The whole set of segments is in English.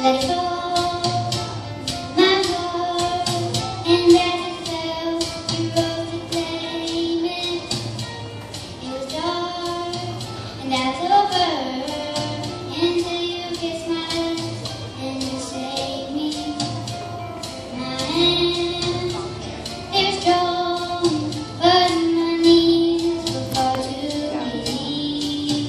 let it fall, my heart, and as it fell, you rose to claim it. It was dark, and that's over, until you kissed my lips, and you saved me. My hands, they're strong, but my knees were far too weak.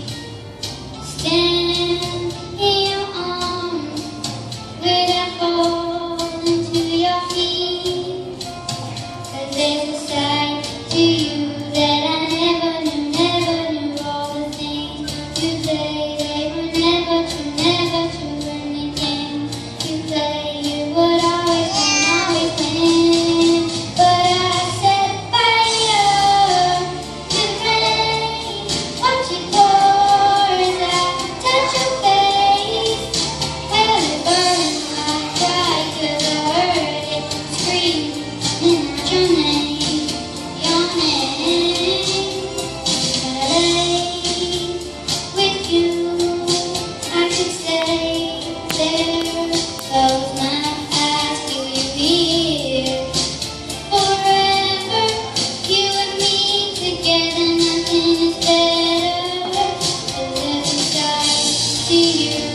Stand in your arms without falling to your feet. 'Cause there's a side to you that I never knew. All the things you say, they were never true. When the game you play, you would always win. But I set fire to flame. Watch it pour as I touch your face. Well, it burns, I cry 'cause I heard it scream out your name, your name. But I lay with you, I could stay there, close my eyes, feel you here. Forever, you and me together, nothing is better. 'Cause there's a side to you